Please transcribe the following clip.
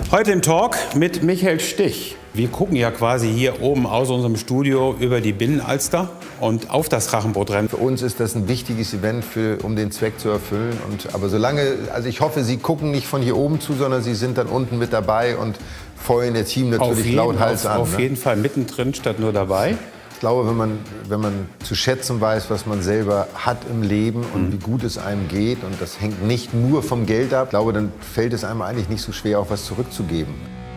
Heute im Talk mit Michael Stich. Wir gucken ja quasi hier oben aus unserem Studio über die Binnenalster und auf das Drachenbootrennen. Für uns ist das ein wichtiges Event, um den Zweck zu erfüllen. Aber also ich hoffe, Sie gucken nicht von hier oben zu, sondern Sie sind dann unten mit dabei und feuern Ihr Team natürlich lauthals an. Auf jeden Fall mittendrin statt nur dabei. Ich glaube, wenn man zu schätzen weiß, was man selber hat im Leben und wie gut es einem geht, und das hängt nicht nur vom Geld ab, ich glaube, dann fällt es einem eigentlich nicht so schwer, auch was zurückzugeben.